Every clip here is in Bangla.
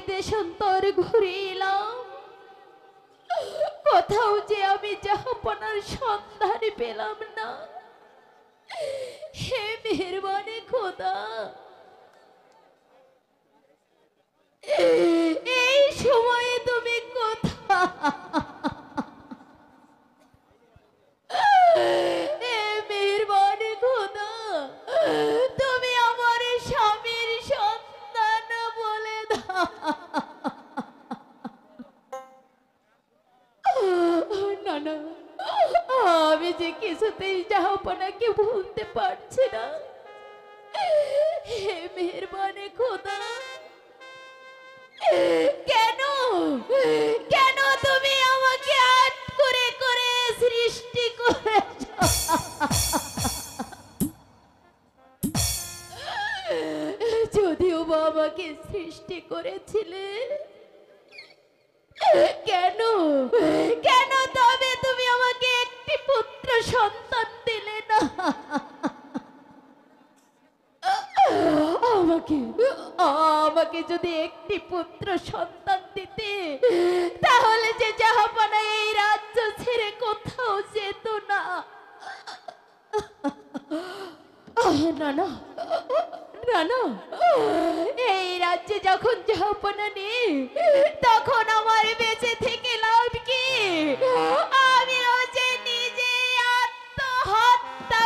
দেশান্তর ঘুরিলাম, কোথাও যে আমি জাহাপনার সন্ধান পেলাম না। হে মেহেরবানে খোদা, এই সময়ে তুমি কোথায়? হে মেহেরবানে খোদা, তুমি আমার স্বামীর সন্তান বলে দাও। না না, আমি যে কিছুতেই জাহাপনাকে ভুলতে পারছি না। হে মেহেরবানে খোদা, কেন কেন তুমি আমাকে আট করে করে সৃষ্টি করেছ? যদিও বা আমাকে সৃষ্টি করেছিলে, কেন কেন তবে তুমি আমাকে একটি পুত্র সন্তান দিলে না? আমাকে আমাকে যদি একটি পুত্র সন্তান দিতে, তাহলে যে জাহাপনা এই রাজ্য ছেড়ে কোথাও যেত না। না না না না, এই রাজ্যে যখন জাহাপনা নেই, তখন আমার বেঁচে থেকে লাভ কি? আমিও যে নিজে আত্মহত্যা।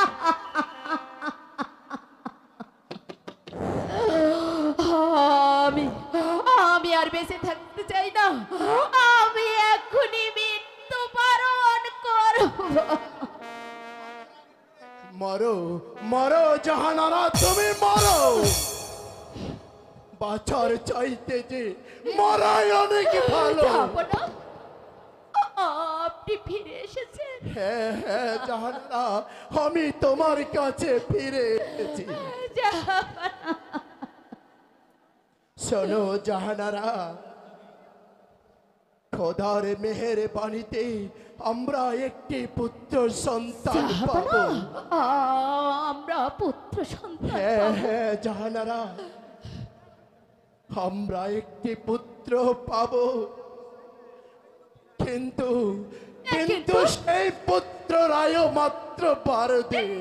আমি আমি আর বেঁচে থাকতে চাই না। আমি এখনই মৃত্যুবরণ করব। মরো মরো জাহানারা, তুমি মরো। বাঁচার চাইতে যে মরাই অনেক ভালো। জাহাপনা, আপনি ফিরে এসেছেন? হ্যাঁ হ্যাঁ জাহানারা, আমি তোমার কাছে ফিরে এসেছি। জাহাপনা, শোনো জাহানারা, খোদার মেহেরবানিতে আমরা একটি পুত্র সন্তান পাবো। আমরা পুত্র সন্তান হ্যাঁ পাবো? হ্যাঁ জাহানারা, আমরা একটি পুত্র পাবো, কিন্তু কিন্তু সেই পুত্ররায় মাত্র 12 দিন।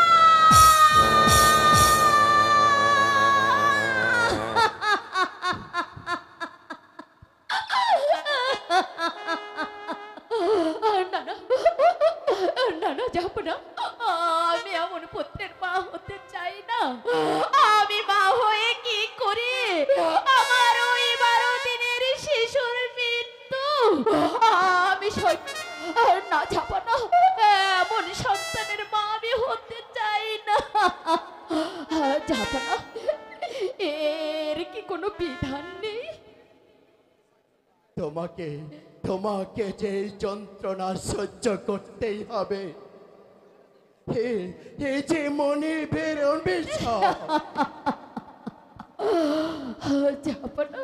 না না না না জাহাপনা, আমি এমন পুত্রের মা হতে চাই না। আমি মা হয়ে কি করি আমার ওই 12 দিনের শিশুর মৃত্যু আমি না জাহাপনা, এমন সন্তানের মা আমি হতে চাই না। জাহাপনা, এর কি কোনো বিধান নেই? তোমাকে তোমাকে যে যন্ত্রণা সহ্য করতেই হবে, এই যে মনিবের অভিশাপ। জাহাপনা,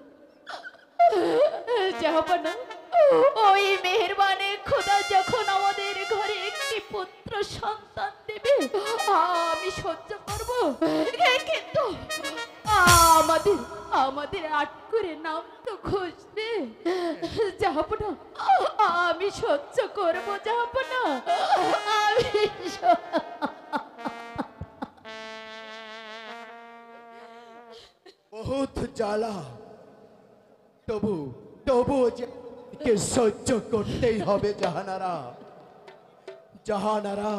জাহাপনা, ওই মেহেরবানে খোদা যখন আমাদের ঘরে একটি পুত্র সন্তান দেবে, আমি সহ্য করব। কিন্তু আমাদের আমাদের আট করে নাম তো খুঁজবে। জাহাপনা, আমি সহ্য করব জাহাপনা, আমি বহুত জ্বালা, তবু তবু যে কে সহ্য করতেই হবে জাহানারা। জাহানারা,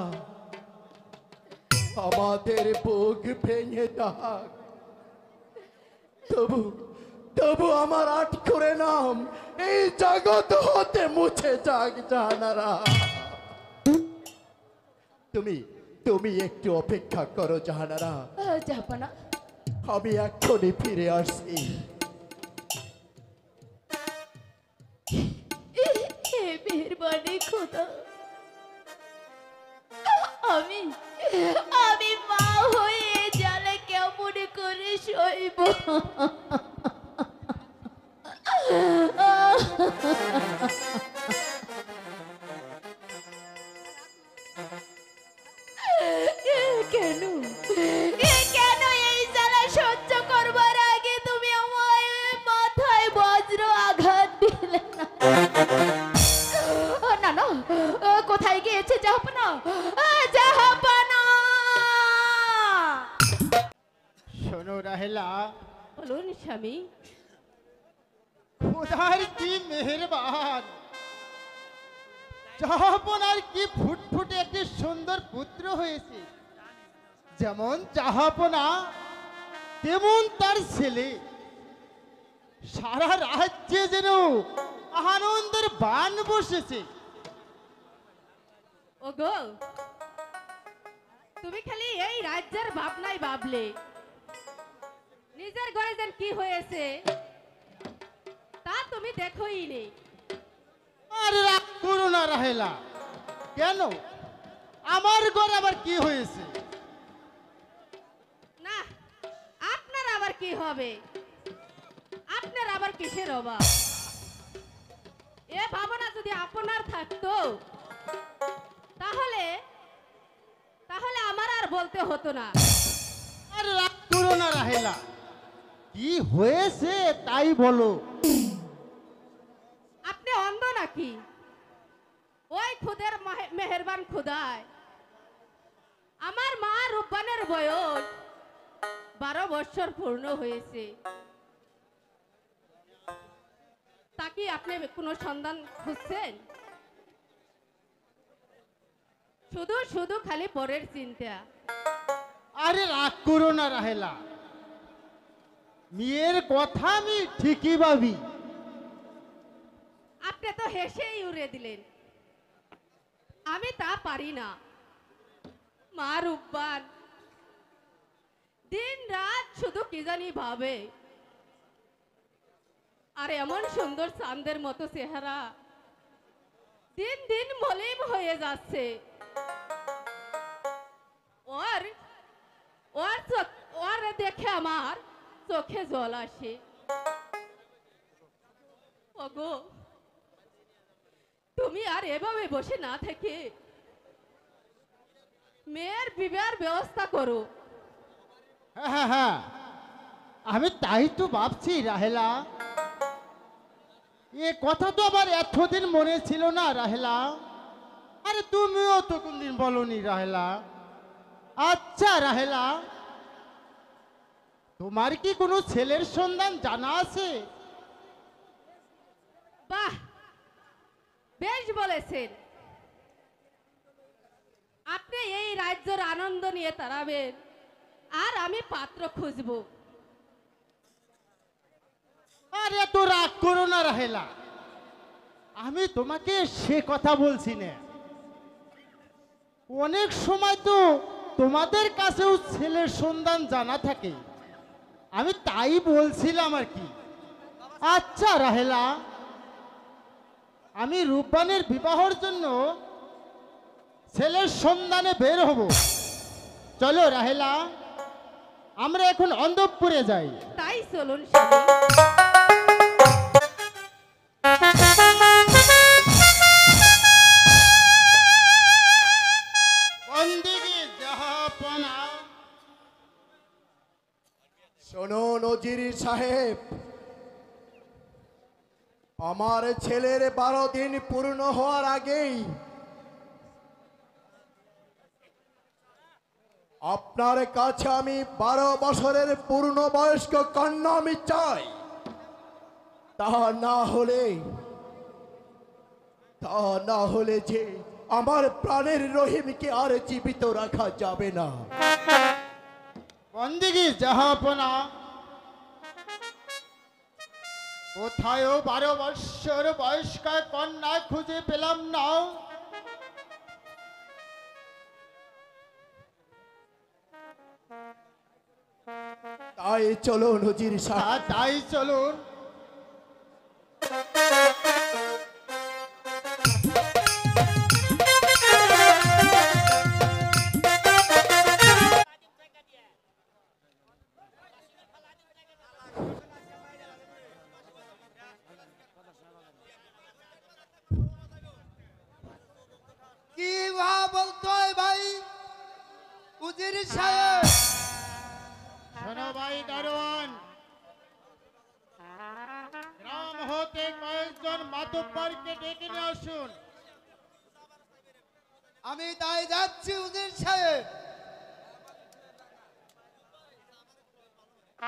আমাদের বুক ভেঙে যাক, তবু তবু আমার আট করে নাম এই জগৎ হতে মুছে যাক জাহানারা। তুমি তুমি একটু অপেক্ষা করো জাহানারা, জাহাপনা, আমি এক্ষুনি ফিরে আসছি। হে মেহেরবানি খোদা, আমি আমি মা হয়ে জালে কেমন করে সইব? কেন কেন এই জ্বালা সহ্য করবার আগে তুমি আমায় রাহেলা, বলুন স্বামী। খোদার কি মেহেরবান, জাহাপনার কি ফুটফুটে একটি সুন্দর পুত্র হয়েছে। যেমন জাহাপনা তেমন তার ছেলে। সারা রাজ্যে যেন আনন্দের বান বসেছে। ওগো, তুমি খালি এই রাজ্যের ভাবনাই ভাবলে, নিজের ঘরে যেন কি হয়েছে তা তুমি দেখোই নেই। আর রাগ করো না রাহেলা। কেন, আমার ঘরে আবার কি হয়েছে? না, আপনার আবার কি হবে? আপনার আবার কিসের অভাব? এ ভাবনা যদি আপনার থাকতো তাহলে তাহলে আমার আর বলতে হতো না। আর রাগ করো না রাহেলা, কি হয়েছে তাই বলো। আপনি অন্ধ নাকি? ওই খুদের মেহেরবান খুদায় আমার মা রূপবানের বয়স 12 বছর পূর্ণ হয়েছে। তা কি আপনি কোনো সন্ধান খুঁজছেন? শুধু শুধু খালি পরের চিন্তা। আরে রাগ করো না রাহেলা, মেয়ের কথা আমি ঠিকই ভাবি। আপনি তো হেসেই উড়ে দিলেন। আমি তা পারি না। মা রূপবান দিন রাত শুধু কি জানি ভাবে। আর এমন সুন্দর চাঁদের মতো চেহারা দিন দিন মলিন হয়ে যাচ্ছে। ওর ওর ওর দেখে আমার চোখে জল আসে। ওগো, তুমি আর এভাবে বসে না থেকে মেয়ের বিবাহের ব্যবস্থা করো। হ্যাঁ হ্যাঁ হ্যাঁ, আমি তাই তো ভাবছি রাহেলা। এ কথা তো আবার এতদিন মনে ছিল না রাহেলা। আরে তুমিও তো কোনদিন বলনি রাহেলা। আচ্ছা রাহেলা, তোমার কি কোনো ছেলের সন্ধান জানা আছে? বাহ, বেশ বলেছেন। আপনি এই রাজ্যের আনন্দ নিয়ে তাড়াবেন আর আমি পাত্র খুঁজবো। আরে তো রাগ করো না রাহেলা, আমি তোমাকে সে কথা বলছি না। অনেক সময় তো তোমাদের কাছেও ছেলের সন্ধান জানা থাকে, আমি তাই বলছিলাম আর কি। আচ্ছা রাহেলা, আমি রূপবানের বিবাহের জন্য ছেলের সন্ধানে বের হব। চলো রাহেলা, আমরা এখন অন্তঃপুরে যাই। তাই চলুন স্বামী। বন্দিগি জাহাপনা। শোনো নজির সাহেব, আমার ছেলের 12 দিন পূর্ণ হওয়ার আগেই আপনার কাছে আমি 12 বছরের পূর্ণ বয়স্ক কন্যা আমি চাই। তা না হলে যে আমার প্রাণের রহিমকে আর জীবিত রাখা যাবে না। বন্দিগি জাহাপনা, কোথায়ও 12 বৎসর বয়স্ক কন্যা খুঁজে পেলাম না। তাই চলো নজির সাহেব। তাই চলুন। কি বলতো ভাই উজির সাহেব? শোনো ভাই দারোয়ান, গ্রাম হতে কয়েকজন মাতব্বরকে ডেকে নিয়ে আসুন। আমি তাই যাচ্ছি উজির সাহেব।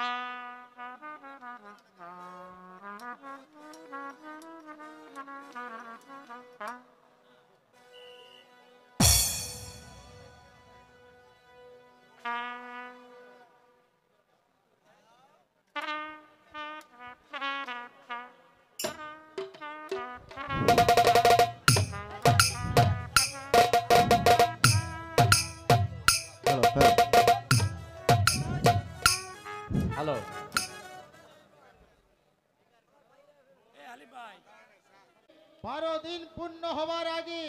হ্যালো, 12 দিন পূর্ণ হবার আগে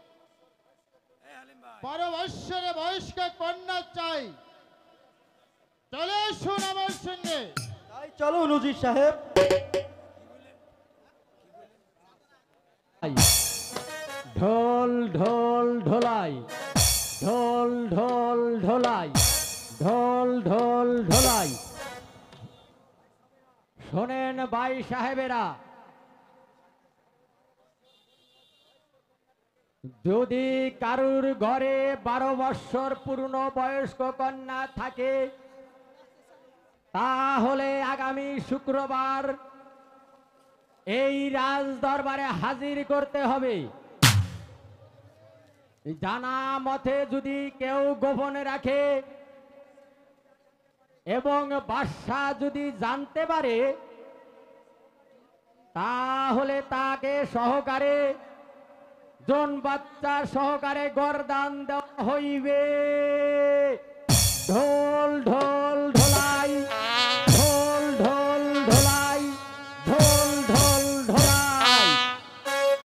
12 বৎসরে বয়স্ক কন্যা চাই। চলে আসুন আমার সঙ্গে। তাই চলো নজির সাহেব। ঢোল ঢোল ঢোলাই, ঢোল ঢোল ঢোলাই, ঢোল ঢোল ঢোলাই। শোনেন ভাই সাহেবেরা, যদি কারুর ঘরে 12 বৎসর পূর্ণ বয়স্ক কন্যা থাকে, তাহলে আগামী শুক্রবার এই রাজ দরবারে হাজির করতে হবে। জানা মতে যদি কেউ গোপনে রাখে এবং বাদশা যদি জানতে পারে, তাহলে তাকে সহকারে জন বাচ্চা সহকারে গরদান দেওয়া হইবে। ঢোল ঢোল